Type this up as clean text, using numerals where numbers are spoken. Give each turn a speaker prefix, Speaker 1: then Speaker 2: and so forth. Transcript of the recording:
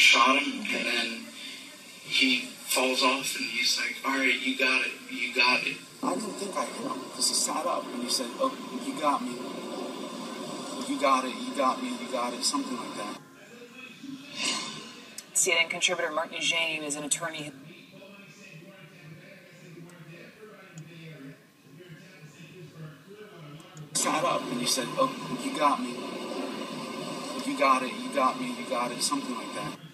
Speaker 1: shot him, and then he falls off, and he's like, all right, you got it, you got it.
Speaker 2: I didn't think I hit him because he sat up and he said, oh, you got me. You got it, you got me, you got it, something like that.
Speaker 3: CNN contributor Mark Eugene is an attorney.
Speaker 2: Sat up and he said, oh, you got me. You got it, you got me, you got it, something like that.